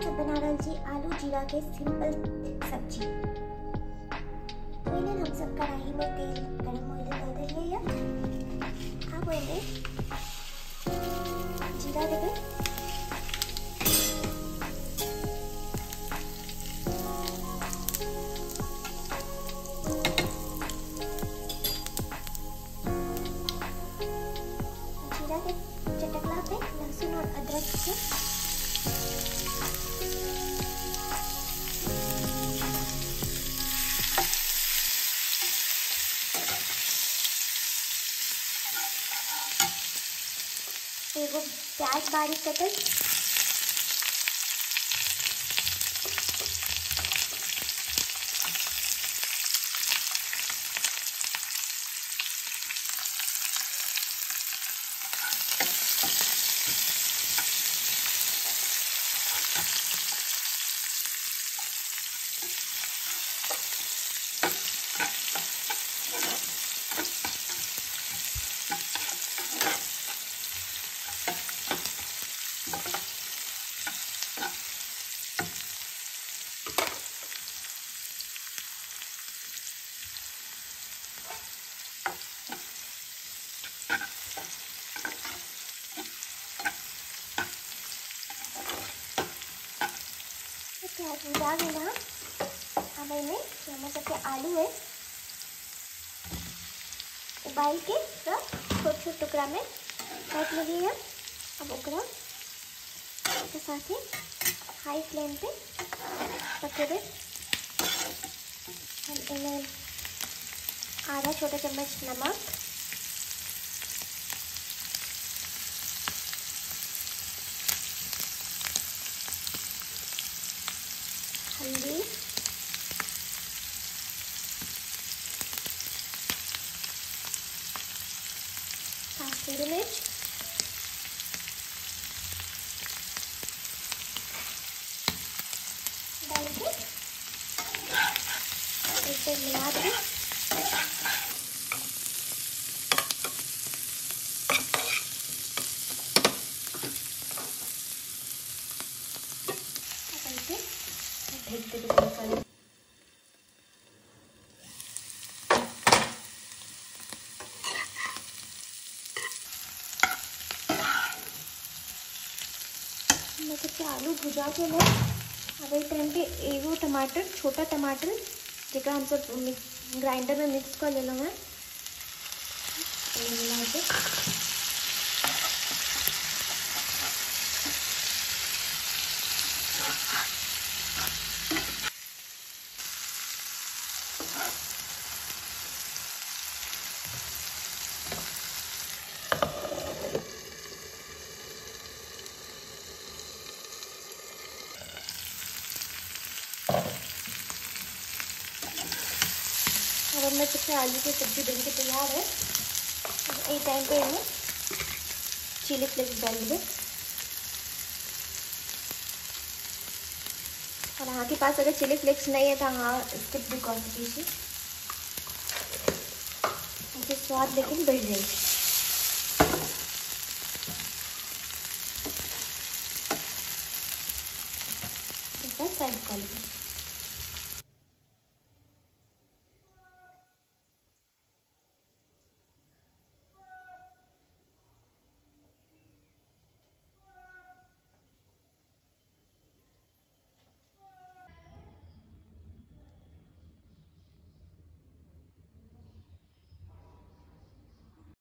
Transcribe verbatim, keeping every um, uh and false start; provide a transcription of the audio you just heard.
बना रहा जी आलू जीरा के सिंपल सब्जी। पहले हम सब कढ़ाई में तेल गरम होने डाल देंगे। अब होंगे जीरा देंगे, जीरा के चटकला पे लहसुन और अदरक के एगो प्याज बारीक कटल, प्याज भुजा गया। अब इनमें जो हमारे सबके आलू है उबाल के सब छोटे छोटे टुकड़ा में काट लीजिए। अब ओकरा के साथ ही हाई फ्लेम पे पके दे। हम इनमें आधा छोटा चम्मच नमक, हल्दी, काश्मीरी मिर्च, डाल के इसे मिला दें। देखते देखते मैं तो आलू भुजा के ले। अब एक टाइम पे एगो टमाटर, छोटा टमाटर जेका हम सब ग्राइंडर में मिक्स कर ले लो है मिला के अब मैं सबसे आलू की सब्जी बन के तैयार है। एक टाइम पे हमें चिली फ्लेक्स डाल दें और आपके पास अगर चिली फ्लेक्स नहीं है तो हाँ स्किप भी कर दीजिए, उससे स्वाद लेकिन बढ़ जाएगी। इस बार सर्व कर लीजिए।